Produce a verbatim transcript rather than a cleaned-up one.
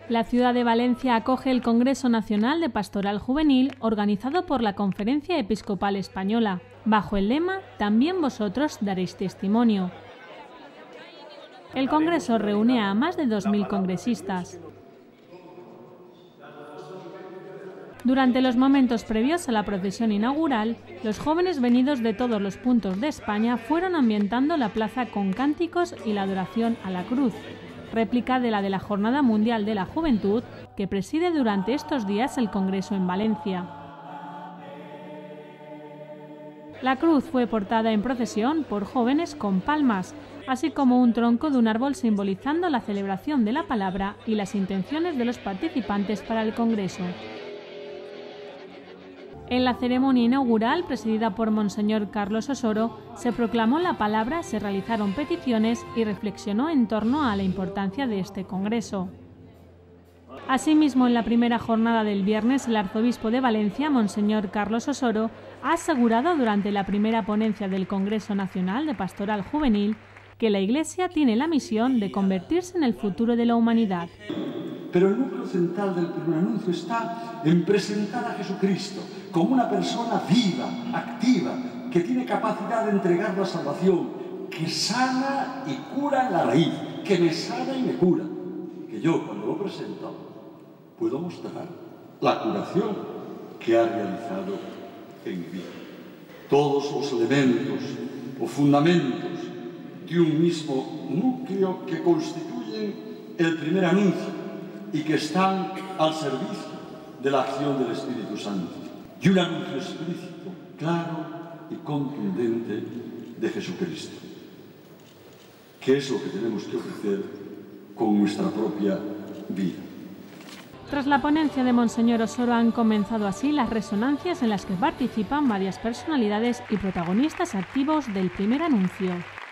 La ciudad de Valencia acoge el Congreso Nacional de Pastoral Juvenil organizado por la Conferencia Episcopal Española, bajo el lema «También vosotros daréis testimonio». El Congreso reúne a más de dos mil congresistas. Durante los momentos previos a la procesión inaugural, los jóvenes venidos de todos los puntos de España fueron ambientando la plaza con cánticos y la adoración a la cruz, réplica de la de la Jornada Mundial de la Juventud que preside durante estos días el Congreso en Valencia. La cruz fue portada en procesión por jóvenes con palmas, así como un tronco de un árbol simbolizando la celebración de la palabra y las intenciones de los participantes para el Congreso. En la ceremonia inaugural, presidida por Monseñor Carlos Osoro, se proclamó la palabra, se realizaron peticiones y reflexionó en torno a la importancia de este congreso. Asimismo, en la primera jornada del viernes, el arzobispo de Valencia, Monseñor Carlos Osoro, ha asegurado durante la primera ponencia del Congreso Nacional de Pastoral Juvenil que la Iglesia tiene la misión de convertirse en el futuro de la humanidad. Pero el núcleo central del primer anuncio está en presentar a Jesucristo como una persona viva, activa, que tiene capacidad de entregar la salvación, que sana y cura en la raíz, que me sana y me cura. Que yo, cuando lo presento, puedo mostrar la curación que ha realizado en mi vida. Todos los elementos o fundamentos de un mismo núcleo que constituyen el primer anuncio y que están al servicio de la acción del Espíritu Santo. Y un anuncio explícito, claro y contundente de Jesucristo, que es lo que tenemos que ofrecer con nuestra propia vida. Tras la ponencia de Monseñor Osoro han comenzado así las resonancias en las que participan varias personalidades y protagonistas activos del primer anuncio.